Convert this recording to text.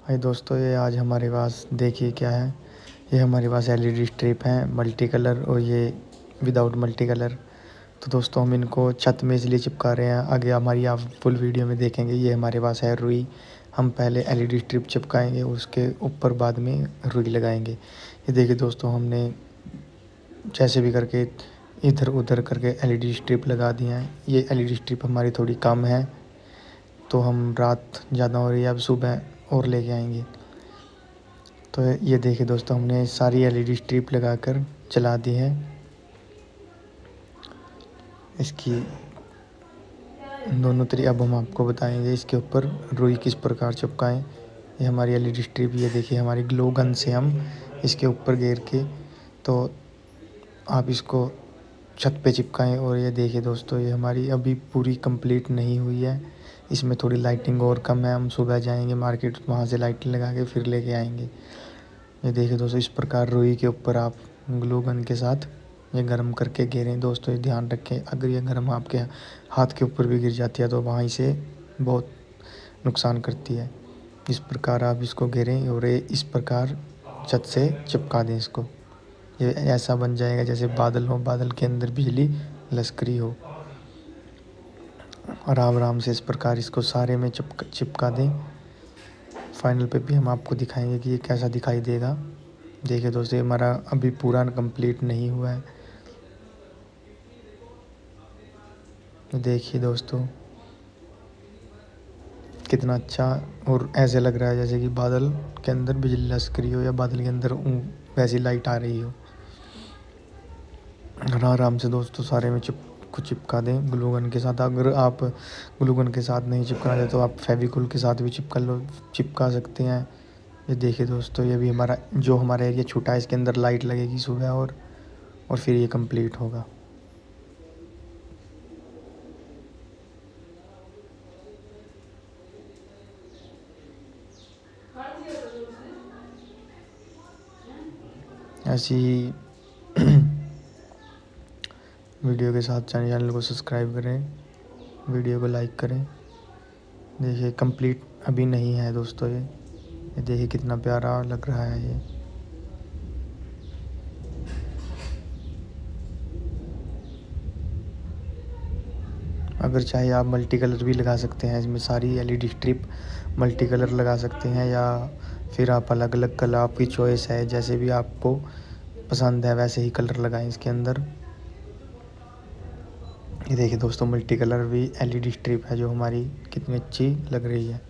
भाई दोस्तों, ये आज हमारे पास देखिए क्या है। ये हमारे पास एलईडी स्ट्रिप हैं मल्टी कलर और ये विदाउट मल्टी कलर। तो दोस्तों हम इनको छत में इसलिए चिपका रहे हैं, आगे हमारी आप फुल वीडियो में देखेंगे। ये हमारे पास है रुई। हम पहले एलईडी स्ट्रिप चिपकाएंगे, उसके ऊपर बाद में रुई लगाएंगे। ये देखिए दोस्तों, हमने जैसे भी करके इधर उधर करके एलईडी स्ट्रिप लगा दी हैं। ये एलईडी स्ट्रिप हमारी थोड़ी कम है, तो हम रात ज़्यादा हो रही है, अब सुबह और लेके आएंगे। तो ये देखिए दोस्तों, हमने सारी एलईडी स्ट्रिप लगाकर चला दी है। इसकी दोनों तरीके अब हम आपको बताएंगे इसके ऊपर रुई किस प्रकार चिपकाएं। ये हमारी एलईडी स्ट्रिप, ये देखिए हमारी ग्लो गन से हम इसके ऊपर घेर के तो आप इसको छत पे चिपकाएं। और ये देखिए दोस्तों, ये हमारी अभी पूरी कंप्लीट नहीं हुई है, इसमें थोड़ी लाइटिंग और कम है। हम सुबह जाएंगे मार्केट, वहाँ से लाइटिंग लगा के फिर लेके आएंगे। ये देखिए दोस्तों, इस प्रकार रुई के ऊपर आप ग्लू गन के साथ ये गर्म करके घेरें। दोस्तों ये ध्यान रखें, अगर ये गर्म आपके हाथ के ऊपर भी गिर जाती है तो वहाँ से बहुत नुकसान करती है। इस प्रकार आप इसको घेरें और ये इस प्रकार छत से चिपका दें इसको। ये ऐसा बन जाएगा जैसे बादल हो, बादल के अंदर बिजली लश्करी हो। आराम आराम से इस प्रकार इसको सारे में चिपका दें। फाइनल पे भी हम आपको दिखाएंगे कि ये कैसा दिखाई देगा। देखिए दोस्तों, ये हमारा अभी पूरा कंप्लीट नहीं हुआ है। देखिए दोस्तों, कितना अच्छा और ऐसे लग रहा है जैसे कि बादल के अंदर बिजली लश्करी हो या बादल के अंदर वैसी लाइट आ रही हो। आराम से दोस्तों सारे में चिपका दें ग्लू गन के साथ। अगर आप ग्लू गन के साथ नहीं चिपकाना चाहते तो आप फेविकोल के साथ भी चिपका सकते हैं। ये देखिए दोस्तों, ये भी हमारा एरिया छोटा है, इसके अंदर लाइट लगेगी सुबह और फिर ये कंप्लीट होगा। ऐसी वीडियो के साथ चैनल को सब्सक्राइब करें, वीडियो को लाइक करें। देखिए कंप्लीट अभी नहीं है दोस्तों, ये देखिए कितना प्यारा लग रहा है ये। अगर चाहे आप मल्टी कलर भी लगा सकते हैं, इसमें सारी एलईडी स्ट्रिप मल्टी कलर लगा सकते हैं, या फिर आप अलग अलग कलर, आपकी चॉइस है, जैसे भी आपको पसंद है वैसे ही कलर लगाएं इसके अंदर। ये देखिए दोस्तों, मल्टी कलर भी एलईडी स्ट्रिप है जो हमारी कितनी अच्छी लग रही है।